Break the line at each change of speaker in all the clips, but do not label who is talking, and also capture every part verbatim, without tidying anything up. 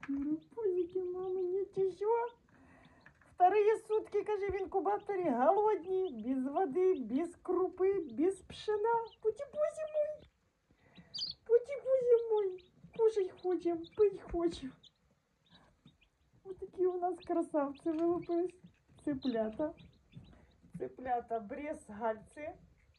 Пузики, мамы, нет еще. Вторые сутки, каже, в инкубаторе голодні, без води, без крупи, без пшена. Пути-пузі мой, пути-пузі мой, кушать хочем, пить хочем. Вот такие у нас красавцы вылупились. Цыплята. Цыплята брезгальцы.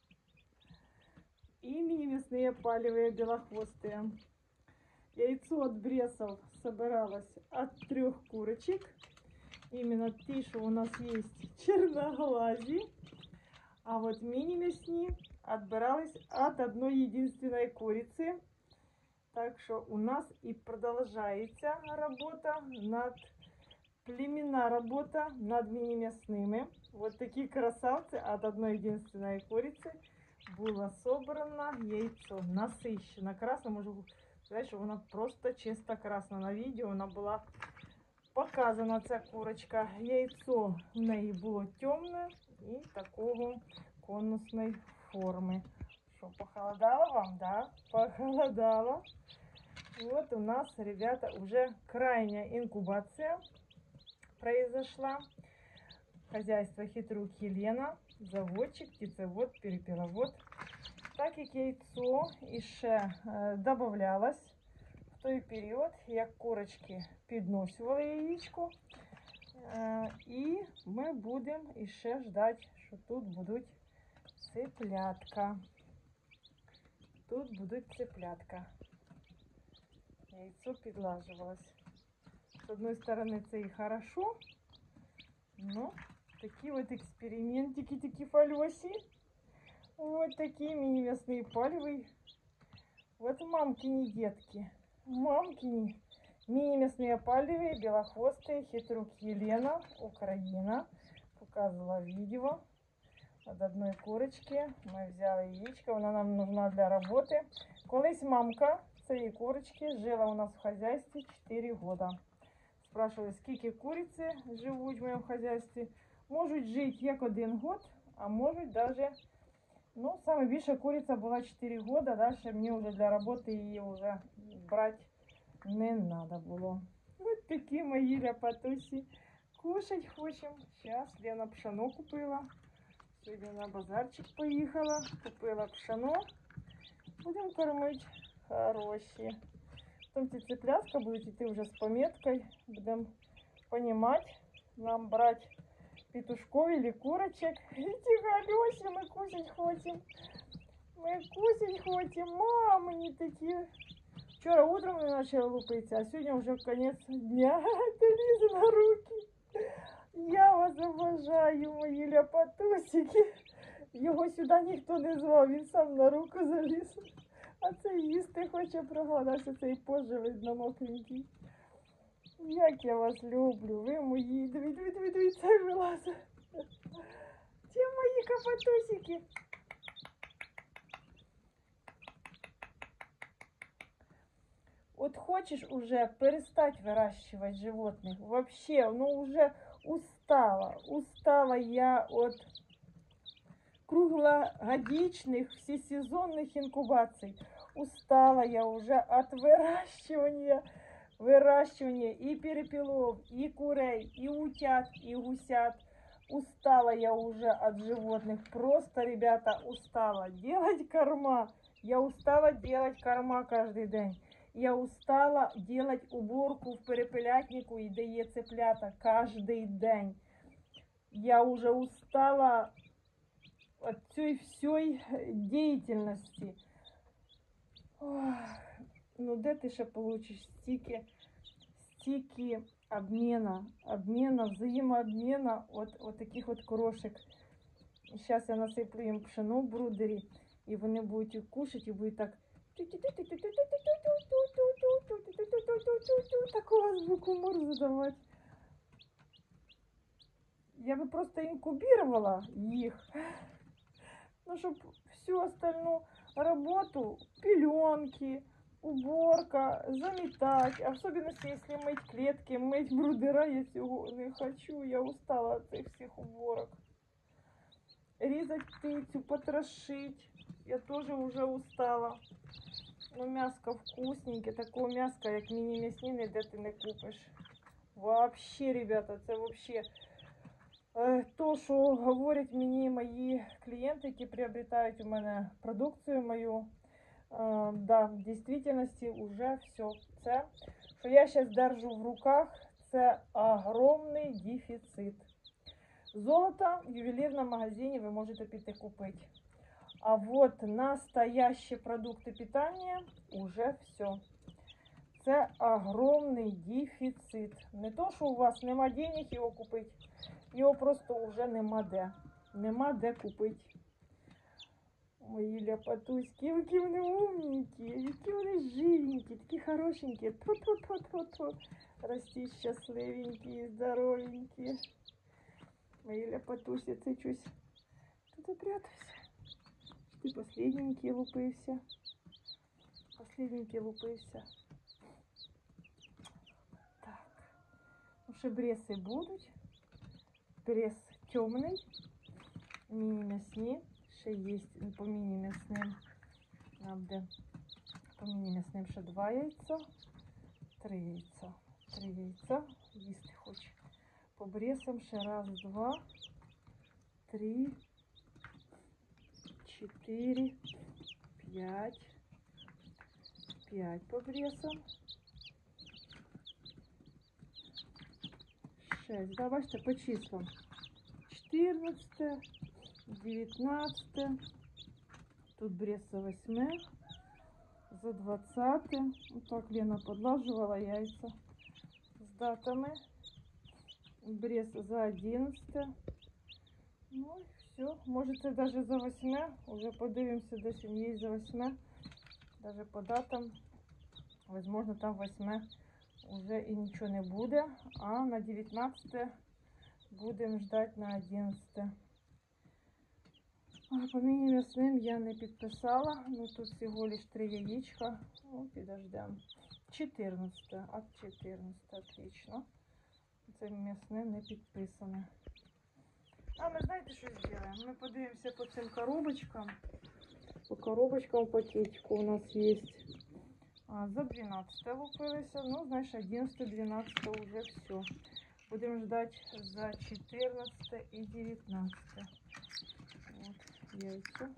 И мини-мясные палевые белохвостые. Яйцо от бресов собиралось от трех курочек. Именно те, что у нас есть черноглази. А вот мини-мясни отбирались от одной единственной курицы. Так что у нас и продолжается работа над племенная работа над мини-мясными. Вот такие красавцы от одной единственной курицы было собрано яйцо. Насыщенно красно. Можу сказати, що вона просто чисто красна. На відео вона була показана, ця курочка. Яйцо в неї було темне і такого конусної форми. Що, похолодало вам? Да, похолодало. Вот у нас, ребята, уже крайняя инкубация произошла. Хозяйство Хитрук Елена, заводчик, птицевод, перепеловод. Так як яйцо іще е, додавалось в той період, як курочки підносювали яєчко. Е, і ми будемо іще ждати, що тут будуть цыплятка. Тут будуть цыплятка. Яйцо підлажувалось. С одной стороны, это и хорошо, но такие вот экспериментики, такие фалёси. Вот такие мини-мясные палевые. Вот мамкини детки. Мамкини. Мини-мясные палевые, белохвостые, Хитрук Елена, Украина. Показывала видео от одной курочки. Мы взяли яичко, она нам нужна для работы. Колись мамка цієї курочки жила у нас в хозяйстве четыре года. Спрашивали, скільки куриці живуть в моєму хазяйстві. Можуть жити як один год, а можуть даже, ну, саме більша куриця була чотири года, далі мені вже для роботи її вже брати не треба було. Ось такі мої ляпатусі. Кушать хочемо. Зараз Лена пшено купила. Сьогодні на базарчик поїхала, купила пшено. Будемо кормити хороші. Потом эти цыплятка будут идти уже с пометкой. Будем понимать, нам брать петушков или курочек. Эти галёси, мы кушать хотим. Мы кушать хотим. Мамы не такие. Вчера утром мы начали лупиться, а сегодня уже конец дня. Это Лиза на руки. Я вас обожаю, мои ляпатусики. Його сюди ніхто не звав, він сам на руку заліз. А це їсти хоче, проголодався, цей позже, видно, мокренький. Як я вас люблю, ви мої, диви, диви, диви, диви, це вилазить. Ті мої капатусики. От хочеш уже перестать выращивать животных, вообще, ну уже устала, устала я от круглогодичных, всесезонных инкубаций. Устала я уже от выращивания, выращивания и перепелов, и курей, и утят, и гусят. Устала я уже от животных. Просто, ребята, устала делать корма. Я устала делать корма каждый день. Я устала делать уборку в перепелятнику, и де є цыплята, каждый день. Я уже устала от всей всей деятельности. Ох, ну де ти ще получиш стільки, стільки обмена, обмена, взаимообмена от, от таких от крошек. Зараз я насиплю їм пшено в брудері, і вони будуть кушати, і будуть так такого звуку можу задавати. Я бы просто инкубировала их, ну, чтобы всю остальную работу, пеленки, уборка, заметать, особенно если мыть клетки, мыть брудера, я всего не хочу, я устала от этих всех уборок. Резать птицу, потрошить, я тоже уже устала. Ну, м'яско вкусненьке, такого м'яска, як міні-м'ясні, ніде ти не купиш. Вообще, ребята, це вообще е, то, що говорять мені мої клієнти, які приобретають у мене продукцію мою. Е, да, в дійсності вже все. Це, що я зараз держу в руках, це огромний дефіцит. Золото в ювелірному магазині ви можете піти купити. А вот настоящие продукты питания уже все. Це огромний дефіцит. Не то, що у вас нема денег його купити, його просто вже нема де. Нема де купити. Мої ляпатуськи, які вони умненькі, які вони живенькі, такі хорошенькі. Ту-ту-ту-ту-ту. Рости щасливенькі, здоровенькі. Мої ляпатусі, це чусь. Тут прятався. Ти последненький лупився. Последненький лупився. Так. Ну, ще бреси будуть. Брес темний. Міні-м'ясні. Ще є по міні-м'ясним. Правда, по міні-м'ясним ще два яйця. Три яйця. Три яйця. Їсти хоче. По бресам ще раз, два, три, четыре, пять, пять по бресам, шесть, да, бачите, по числам, четырнадцать, девятнадцать, тут брес за восьме, за двадцать, вот так Лена подлаживала яйца с датами, брес за одиннадцать, ну, все, может це даже за восьме, уже подивимося, десь він є за восьме, даже по датам, возможно там восьме уже і нічого не буде, а на дев'ятнадцяте будемо ждать на одинадцяте. А по міні-м'ясним я не підписала, ну тут всього лиш три яєчка, ну підождемо. чотирнадцяте, от чотирнадцяте, отлично. Це м'ясне не підписане. А ми знаєте, що зробимо? Ми подивимося по цим коробочкам. По коробочкам пакетику у нас є. А, за двенадцяте лупилися. Ну, знаєш, одинадцяте, двенадцяте уже все. Будемо ждать за чотирнадцяте і дев'ятнадцяте. Вот, яйця.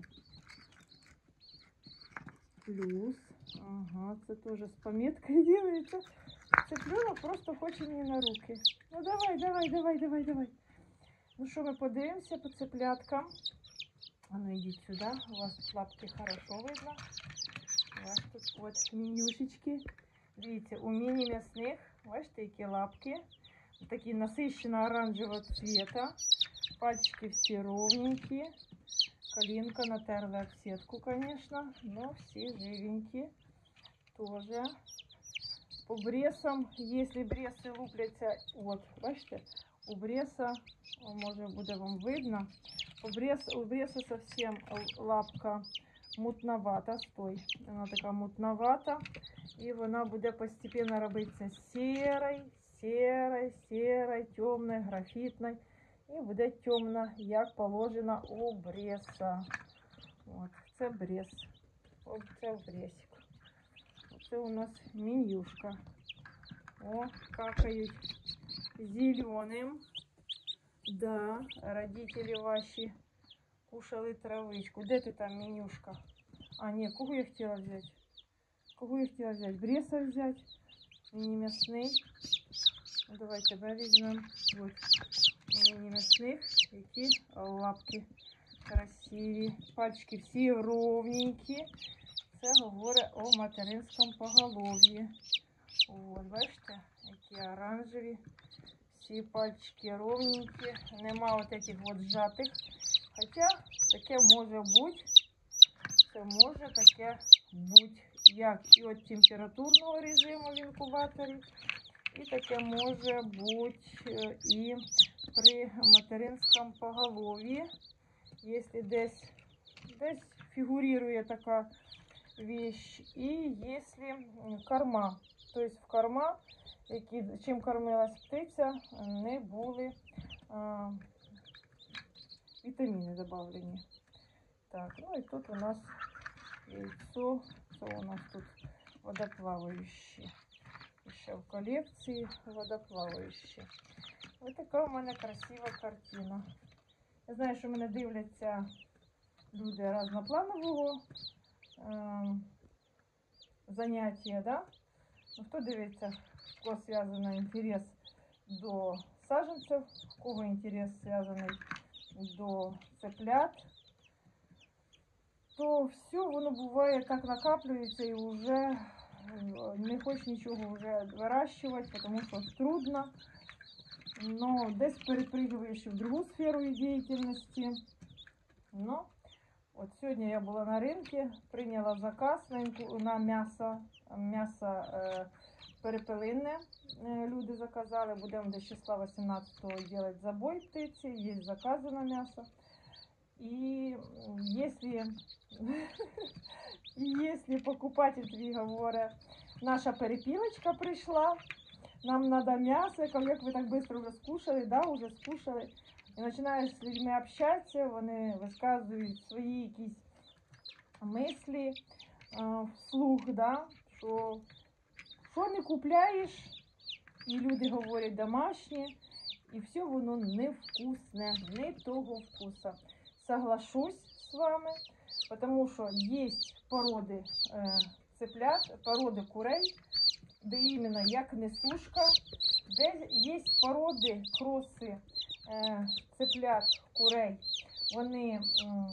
Плюс. Ага, це теж з пометкою делается. Цыпленок просто хоче мені на руки. Ну, давай, давай, давай, давай, давай. Ну що, ми подивимося по цыпляткам. А ну йдіть сюди, у вас лапки хорошо видно. У вас тут от менюшечки. Дивіться, у міні-м'ясних, бачите, які лапки. Такі насищено оранжевого цвета. Пальчики всі ровненькі. Колінка натерла в сетку, конечно, но всі живенькі. Тоже. По бресам, если бресы лупляться, вот, бачите, у бреса, може буде вам видно, у бреса, у бреса совсем лапка мутновата, стой, вона така мутновата, і вона буде постепенно робитися сірою, сірою, сірою, темною, графітною, і буде темна, як положено у бреса. От, це брес, от це бресик. Це у нас менюшка. О, какають зеленым. Да, родители ваши кушали травичку. Де ти там, менюшка? А, ні, кого я хотіла взяти? Кого я хотіла взяти? Бреса взяти? Міні-м'ясний. Ну, давай тебе візьмемо. Вот. Міні-м'ясних. Які лапки красиві. Пальчики всі ровненькі. Це говорить о материнському поголов'ї. От, бачите, які оранжеві. Всі пальчики ровненькі. Нема от этих вот зжатих. Хоча таке може бути. Це може таке бути. Як і від температурного режиму в інкубаторі. І таке може бути і при материнському поголов'ї. Якщо десь, десь фігурує така вещь, и если корма, то есть в корма, які, чим кормилась птиця, не були а, вітаміни добавлені. Так, ну і тут у нас яйцо Це у нас тут водоплаваючі. І ще в колекції водоплаваючі. Ось така у мене красива картина. Я знаю, що мене дивляться люди різнопланового е заняття, да? Ну, хто дивиться, в кого зв'язаний інтерес до саджанців, в кого інтерес зв'язаний до цеплят, то все воно буває так накаплюється і вже не хочеш нічого вже вирощувати, тому що трудно. Но десь перепрыгиваешь в другу сферу деятельности. Но вот сегодня я была на рынке, приняла заказ на, на мясо, мясо э, перепелине. Э, люди заказали, будем до числа восемнадцатого делать забой птицы, есть заказы на мясо. И если, если покупатель твій говорить, наша перепилочка пришла, нам надо мясо, как вы так быстро уже скушали, да, уже скушали. І починаєш з людьми общатися, вони висказують свої якісь мислі е, вслух, да, що, що не купляєш, і люди говорять домашнє, і все воно невкусне, не того вкуса. Соглашусь з вами, тому що є породи е, цеплят, породи курей, де іменно як несушка, де є породи, кроси, е, цеплят, курей, вони м,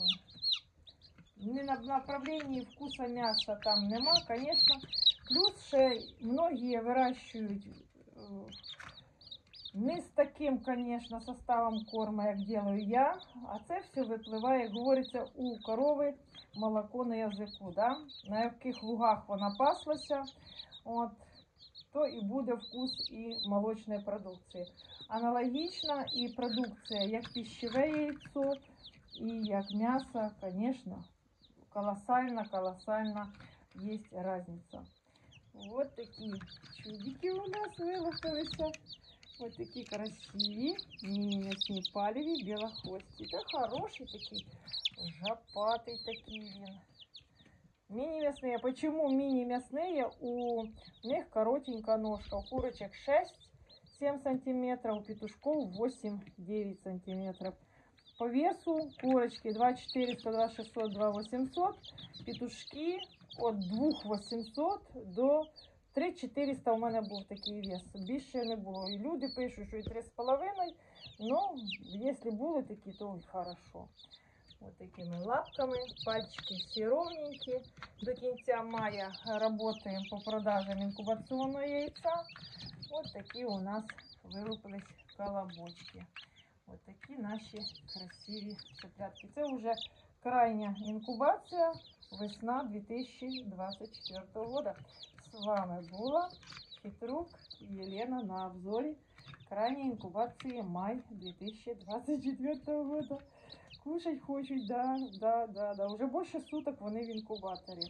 не на направленні вкуса м'яса там нема, звісно. Плюс ще многі вирощують е, не з таким, звісно, составом корма, як делаю я, а це все випливає, як говориться, у корови молоко на язику, да? На яких лугах вона паслася, от, то і буде вкус і молочної продукції. Аналогічно і продукція, як пищеве яйцо, і як м'ясо, звісно, колоссально, колоссально є різниця. Вот такі чудики у нас вилупилися. Вот такі красиві, міні-м'ясні паліві, білохвості. Це хороший такий, жопатий такий він. Мини-мясные. Почему мини-мясные? У них коротенькая ножка. У курочек шесть-семь сантиметров, у петушков восемь-девять сантиметров. По весу курочки два четыреста, два шестьсот, два восемьсот. Петушки от двух восемьсот до три четыреста у мене був такий вес. Більше не було. І люди пишуть, що і три з половиною. Ну, якщо були такі, то хорошо. Вот такими лапками, пальчики все ровненькие. До конца мая работаем по продажам инкубационного яйца. Вот такие у нас вилупились колобочки. Вот такие наши красивые цыплятки. Это уже крайняя инкубация, весна две тысячи двадцать четвёртого года. С вами была Хитрук Елена на обзоре крайней инкубации май две тысячи двадцать четвёртого года. Кушать хочуть, да, да, да, да. Уже больше суток вони в інкубаторі.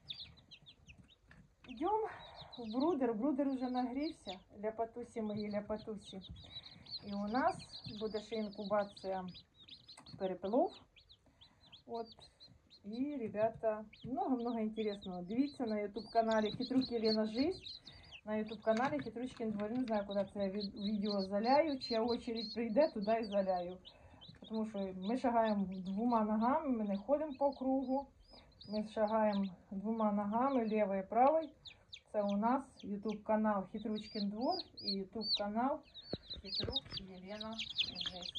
Йдемо в брудер. Брудер вже нагрівся. Ляпатусі мої, ляпатусі. І у нас буде ще інкубація перепелов. От. І, ребята, много-много інтересного. Дивіться на ютуб-каналі Хитрук Елена Жизнь. На ютуб-каналі Хитручкин двор. Не знаю, куди це відео заляю. Чия очередь прийде, туди і заляю. Тому що ми шагаємо двома ногами, ми не ходимо по кругу. Ми шагаємо двома ногами, лівою і правою. Це у нас ютуб канал Хитручкин двор і ютуб канал Хитрук Елена Жизнь.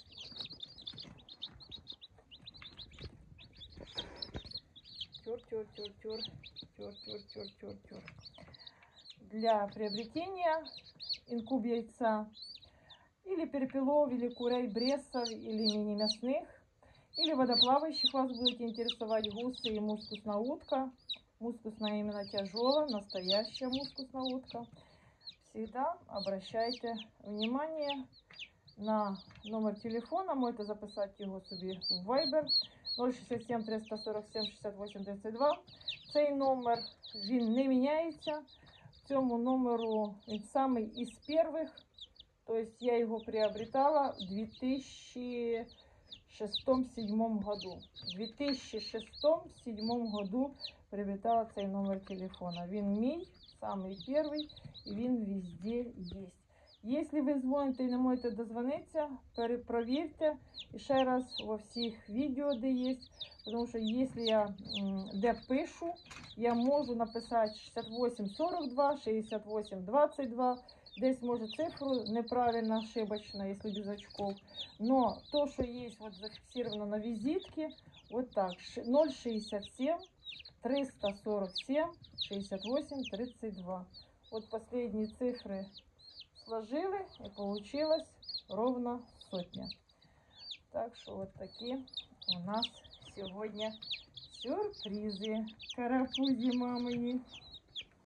Тюр-тюр-тюр-тюр. Тюр-тюр-тюр-тюр-тюр. Для приобретения инкуб яйца или перепелов, или курей, брессов, или мини-мясных, или водоплавающих вас будут интересовать гусы и мускусная утка. Мускусная именно тяжелая, настоящая мускусная утка. Всегда обращайте внимание на номер телефона. Можете записать его собі в Viber ноль шістдесят сім триста сорок сім шістдесят вісім тридцять два. Цей номер, він не міняється. В цьому номеру він самий із перших. То есть я его приобретала в две тысячи шестом-седьмом году. В две тысячи шестом-седьмом году приобретала цей номер телефона. Він мій, самий перший, і він везде є. Якщо ви дзвоните і не можете дозвонитися, перепровірте. І ще раз во всіх відео, де є. Тому що якщо я м, де пишу, я можу написати шістдесят вісім сорок два, шістдесят вісім двадцять два. Десь може цифру неправильно, ошибочно, якщо без очков. Но то, что есть вот зафиксировано на визитке, вот так, ноль шестьдесят семь триста сорок семь шестьдесят восемь тридцать два. Вот последние цифры сложили, и получилось ровно сотня. Так что вот такие у нас сегодня сюрпризы. Карапузи мамини.